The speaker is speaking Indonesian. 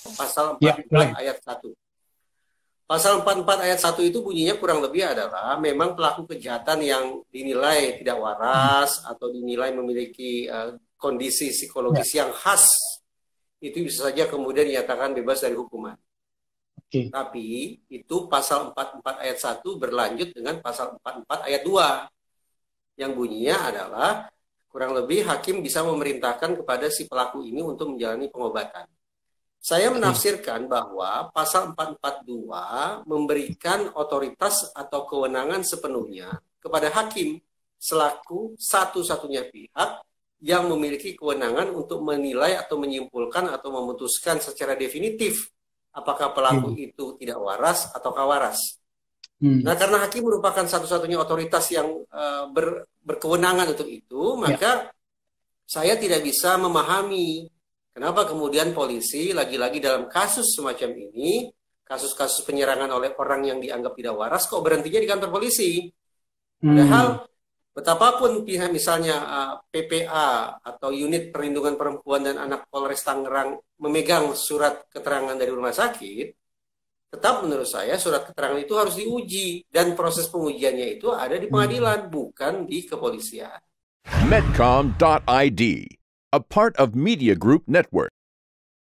pasal Ya, 44 boleh. ayat 1. Pasal 44 ayat 1 itu bunyinya kurang lebih adalah memang pelaku kejahatan yang dinilai tidak Hmm. waras atau dinilai memiliki kondisi Ya, psikologis yang khas, itu bisa saja kemudian dinyatakan bebas dari hukuman. oke. Tapi itu pasal 44 ayat 1 berlanjut dengan pasal 44 ayat 2 yang bunyinya adalah kurang lebih hakim bisa memerintahkan kepada si pelaku ini untuk menjalani pengobatan. Saya Oke. menafsirkan bahwa pasal 442 memberikan otoritas atau kewenangan sepenuhnya kepada hakim selaku satu-satunya pihak yang memiliki kewenangan untuk menilai atau menyimpulkan atau memutuskan secara definitif apakah pelaku Oke. itu tidak waras atau waras. Hmm. Nah, karena hakim merupakan satu-satunya otoritas yang berkewenangan untuk itu, Ya. maka saya tidak bisa memahami kenapa kemudian polisi lagi-lagi dalam kasus semacam ini, kasus-kasus penyerangan oleh orang yang dianggap tidak waras, kok berhentinya di kantor polisi. Hmm. Padahal betapapun pihak misalnya PPA atau Unit Perlindungan Perempuan dan Anak Polres Tangerang memegang surat keterangan dari rumah sakit, tetap menurut saya surat keterangan itu harus diuji dan proses pengujiannya itu ada di Hmm. pengadilan, bukan di kepolisian. Medcom.id, a part of Media Group Network.